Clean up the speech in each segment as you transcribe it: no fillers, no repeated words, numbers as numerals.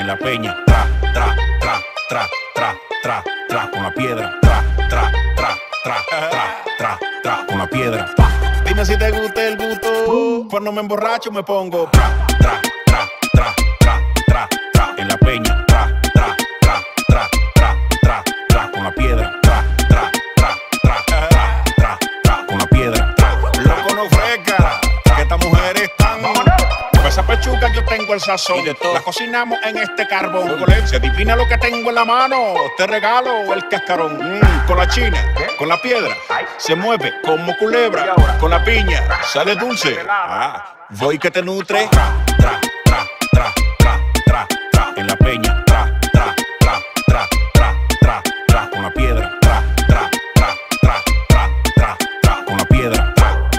en la peña, tra, tra, tra, tra, tra, tra, tra, con la piedra, tra, tra, tra, tra, tra, tra, tra, con la piedra. Dime si te gusta el gusto, cuando me emborracho me pongo tra, tra, tra, tra, tra, tra, tra, en la peña, tra, tra, tra, tra, tra, tra, tra, con la piedra, tra, tra, tra, tra, tra, tra, tra, con la piedra. Loco no fresca, que estas mujeres están. Con esa pechuga yo tengo el sazón. La cocinamos en este carbón. Se adivina lo que tengo en la mano. Te regalo el cascarón. Con la china, con la piedra, se mueve como culebra. Con la piña, sale dulce. Voy que te nutre. Tra, tra, tra, tra, tra, tra, tra, en la peña. Tra, tra, tra, tra, tra, tra, tra, con la piedra. Tra, tra, tra, tra, tra, tra, tra, con la piedra.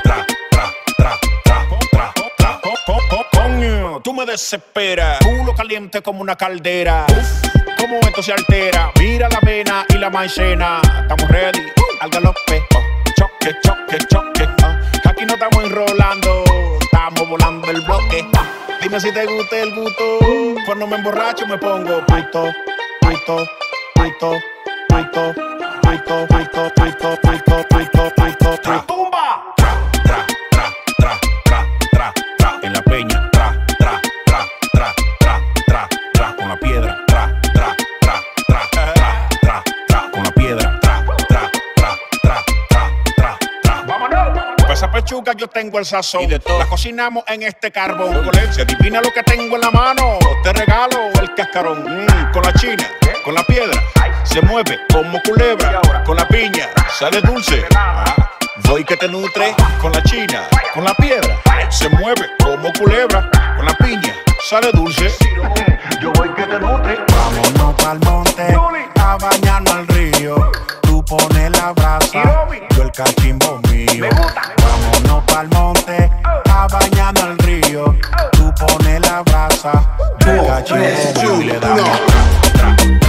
Coño, tú me desesperas. Culo caliente como una caldera. Como esto se altera. Mira la avena y la maicena. Estamos ready al galope. Choque, choque, choque. Aquí no estamos enrolando. Estamos volando el bloque. Dime si te gusta el gusto. Cuando me emborracho me pongo puto, puto, puto, puto, puto, puto, puto, puto, puto, puto, puto. ¡Tumba! Tra, tra, tra, tra, tra, tra, en la peña. Tra, tra, tra, tra, tra, tra, tra, con la piedra. Tra, tra, tra, tra, tra, tra, tra, con la piedra. Tra, tra, tra, tra, tra, tra, tra. ¡Vámonos! Pues esa pechuga yo tengo el sazón. La cocinamos en este carbón. Se adivina lo que tengo en la mano. Te regalo el cascarón. Con la china, con la piedra, se mueve como culebra. Con la piña, sale dulce. Voy que te nutre. Con la china, con la piedra, se mueve como culebra. Con la piña, sale dulce. Yo voy que te nutre. Vámonos pa'l monte a bañarnos al río. Tú pones la brasa, yo el cachimbo mío. Vámonos pa'l monte a bañarnos al río. Tú pones la brasa, yo el cachimbo mío. Y le damos tra, tra,